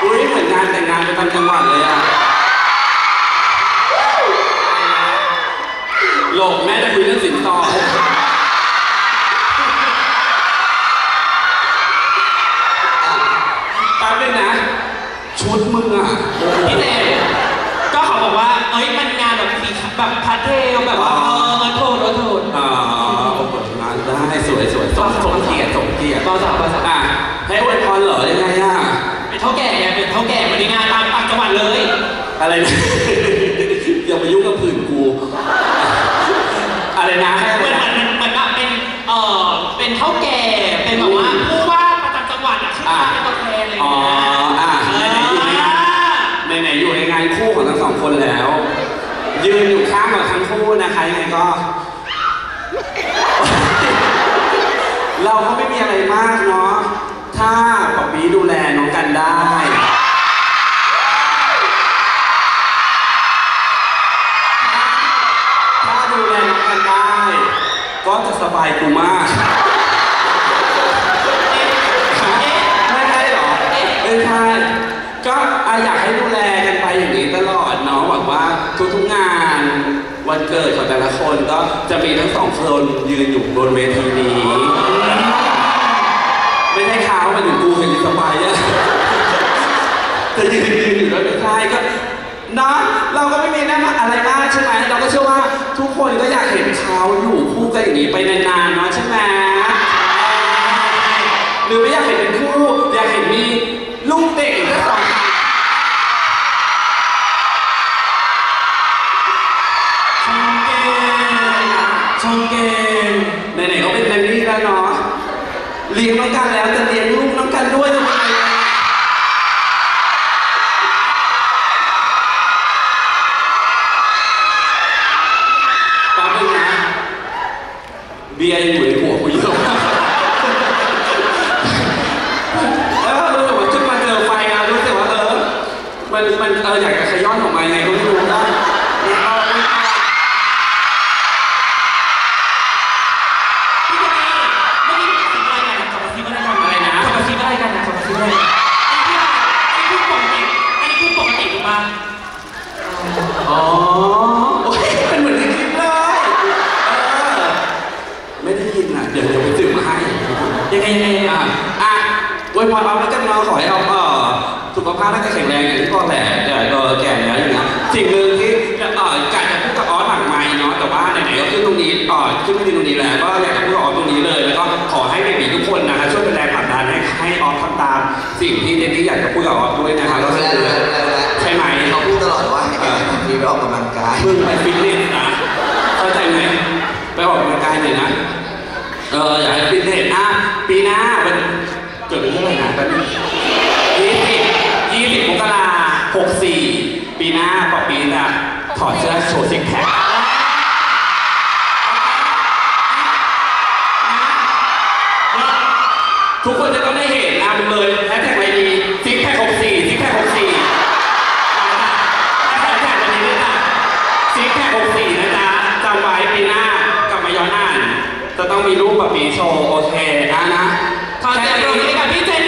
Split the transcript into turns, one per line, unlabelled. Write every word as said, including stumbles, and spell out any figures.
อุ้ยเหมือนงานแต่งงานประจำจังหวัดเลยอะหลบแม่จะคุยเรื่องสินสอดแป๊บนึงนะชุดมึงอ่ะพี่เต้ก็เขาบอกว่าเอ้ยมันงานแบบสีแบบพาเทลแบบว่าเออโทษโทษอ๋อมาได้สวยสวยสมสมเกียรติสมเกียรติต่อสาวต่อสาวอ่ะให้อวยพรเหรอยังไงอ่ะเป็นเท่าแก่ไงเป็นเท่าแก่มาในงานตามต่างจังหวัดเลยอะไรนะอย่ามายุ่งกับผื่นกูอะไรนะมันมันมันมันเป็นเออเป็นเท่าแก่เป็นแบบว่าผู้ว่าประจำจังหวัดอ่ะชื่อเป็นตัวแทนอะไรอย่างเงี้ยอ๋ออ่ะไหนๆอยู่ในงานคู่ของทั้งสองคนแล้วยืนอยู่ข้างกับทั้งคู่นะคะยังไงก็เราก็ไม่มีอะไรมากเนาะถ้าป๊อปปี้ดูแลน้องกันได้ถ้าดูแลน้องกันได้ก็จะสบายกูมากไม่ใช่หรอไม่ใช่ก็อยากให้ดูแลกันไปอย่างนี้ตลอดเนาะหวังว่าทุกๆงานวันเกิดของแต่ละคนก็จะมีทั้งสองคนยืนอยู่บนเวทีนี้ไม่ใช่เขามาถึงกูเห็นสบายอะจะยืนยืนอยู่แล้วไม่ใช่ก็เนาะเราก็ไม่มีอะไรมากใช่ไหมเราก็เชื่อว่าทุกคนก็อยากเห็นเขาอยู่คู่กันอย่างนี้ไปนานๆเนาะใช่ไหมหรือไม่อยากเห็นเป็นคู่อยากเห็นมีลูกเด็กอีกสักสองชงเกมไหนๆก็เป็นแฟนนี่แล้วเนาะเลี้ยงน้องกันแล้วจะเลี้ยงลูกน้องกันด้วยทำไมแป๊บนึงนะเบียร์ยังอยู่ในหัวกูเยอะแล้วรู้สึกว่าจุดมาเจอไฟนะรู้สึกว่าเออมันมันเอออยากจะขย้อนออกมาไงก็ไม่รู้นะอ๋อโอ้ยเป็นเหมือนในคลิปเลยไม่ได้ยินอ่ะเดี๋ยวเดี๋ยวไปสืบมาให้ยังไงยังไงอ่ะอ่ะอวยพรเอาแล้วกันเนาะขอให้เอาเออสุขภาพน่าจะแข็งแรงอย่างที่พ่อแหละเดี๋ยวก็แก่แล้วอย่างเงี้ยสิ่งหนึ่งที่เออกะจะพูดกับออสหลังไมค์เนาะแต่ว่าไหนๆก็ขึ้นตรงนี้อ๋อขึ้นมาตรงนี้แล้วก็อยากจะพูดกับออสตรงนี้เลยแล้วก็ขอให้เด็กๆทุกคนนะคะช่วยเป็นแรงผลักดันให้ให้ออสทำตามสิ่งที่เจนนี่อยากจะพูดกับออสด้วยนะคะก็คือใช่ไหมเขาพูดตลอดว่าให้ทำทีไปออกกำลังกายมึงไปฟิตเนสนะเข้าใจไหมไปออกกำลังกายหน่อยนะเอออยากให้ฟิตเนสอ่ะปีหน้ามันเกิดเป็นเท่าไหร่นะแป๊บนึงยี่สิบยี่สิบมกราหกสี่ปีหน้าปอปีจะถอดเสื้อโชว์ซิกแพคทุกคนจะต้องได้เห็นอ่ะมึงเลยแฮชแท็กอะไรดีซิกแพคหกสี่ซิกแพคหกสี่แฮชแท็กวันนี้ด้วยนะซิกแพคหกสี่นะจ๊ะจำไว้ปีหน้ากลับมาย้อนอ่านจะต้องมีรูปแบบปีโชว์โอเคนะนะขอเสียงปรบมือให้กับพี่เจน